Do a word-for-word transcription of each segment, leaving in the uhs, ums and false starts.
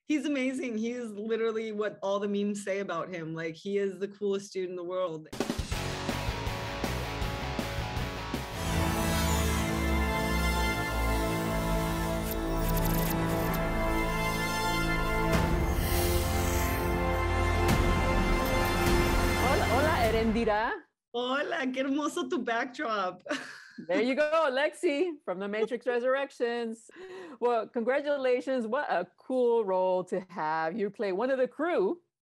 He's amazing. He is literally what all the memes say about him. Like, he is the coolest dude in the world. Hola, hola, Erendira. Hola, qué hermoso tu backdrop. There you go, Lexy from The Matrix Resurrections. Well, congratulations. What a cool role to have. You play one of the crew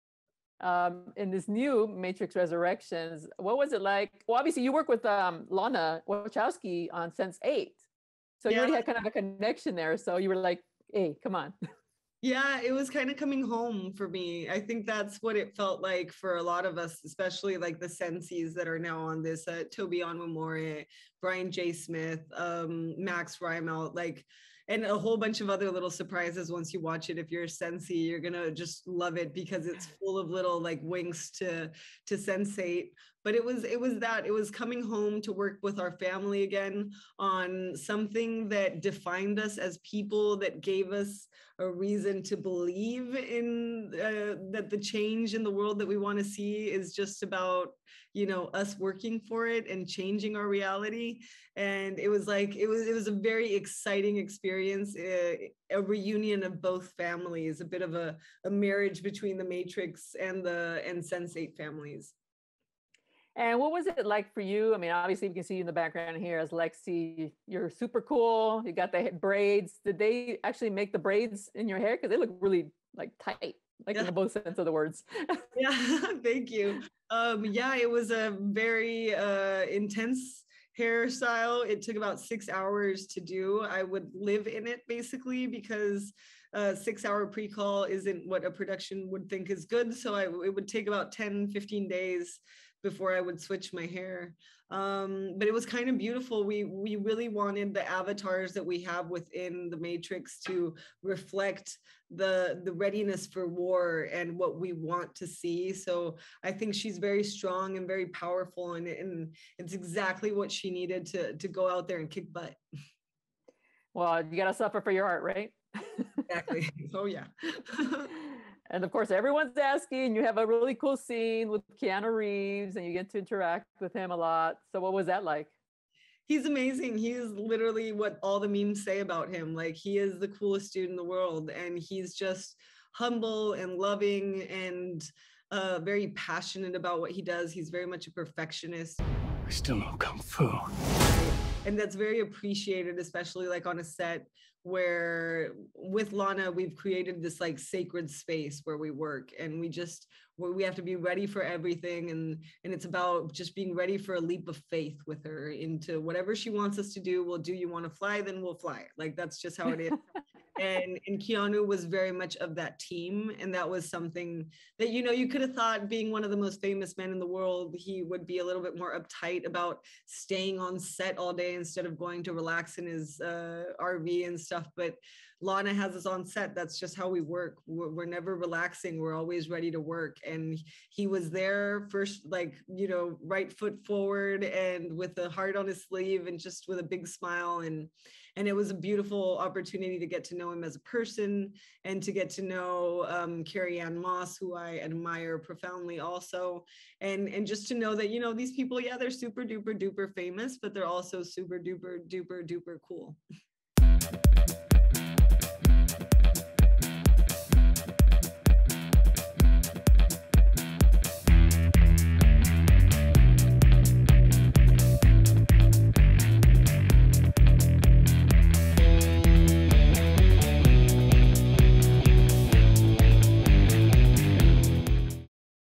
um, in this new Matrix Resurrections. What was it like? Well, obviously, you work with um, Lana Wachowski on sense eight. So you Yeah. already had kind of a connection there. So you were like, hey, come on. Yeah, it was kind of coming home for me. I think that's what it felt like for a lot of us, especially like the senseis that are now on this, uh, Toby Onwumore, Brian J. Smith, um, Max Rymelt, like, and a whole bunch of other little surprises once you watch it. If you're a sensei, you're gonna just love it because it's full of little like winks to to sensate. But it was it was that it was coming home to work with our family again on something that defined us as people, that gave us a reason to believe in uh, that the change in the world that we want to see is just about, you know, us working for it and changing our reality. And it was like it was it was a very exciting experience, a, a reunion of both families, a bit of a, a marriage between the Matrix and the and sense eight families. And what was it like for you? I mean, obviously, we can see you in the background here as Lexy. You're super cool. You got the braids. Did they actually make the braids in your hair? Because they look really like tight, like Yeah. in the both sense of the words. Yeah, thank you. Um, yeah, it was a very uh, intense hairstyle. It took about six hours to do. I would live in it basically because a six hour pre-call isn't what a production would think is good. So I, it would take about ten, fifteen days before I would switch my hair. Um, but it was kind of beautiful. We we really wanted the avatars that we have within the Matrix to reflect the the readiness for war and what we want to see. So I think she's very strong and very powerful, and, and it's exactly what she needed to to go out there and kick butt. Well, you got to suffer for your art, right? Exactly. Oh yeah. And of course, everyone's asking. You have a really cool scene with Keanu Reeves, and you get to interact with him a lot. So, what was that like? He's amazing. He's literally what all the memes say about him. Like, he is the coolest dude in the world, and he's just humble and loving and uh, very passionate about what he does. He's very much a perfectionist. I still know Kung Fu. And that's very appreciated, especially like on a set where with Lana, we've created this like sacred space where we work, and we just, where we have to be ready for everything. And, and it's about just being ready for a leap of faith with her into whatever she wants us to do. We'll do, you want to fly, then we'll fly. Like, that's just how it is. and and Keanu was very much of that team, and that was something that, you know, you could have thought, being one of the most famous men in the world, he would be a little bit more uptight about staying on set all day instead of going to relax in his uh, R V and stuff. But Lana has us on set. That's just how we work. We're, we're never relaxing. We're always ready to work. And he was there first, like, you know, right foot forward and with a heart on his sleeve and just with a big smile. And and it was a beautiful opportunity to get to know him as a person and to get to know um, Carrie Ann Moss, who I admire profoundly also. And, and just to know that, you know, these people, yeah, they're super duper duper famous, but they're also super duper duper duper cool.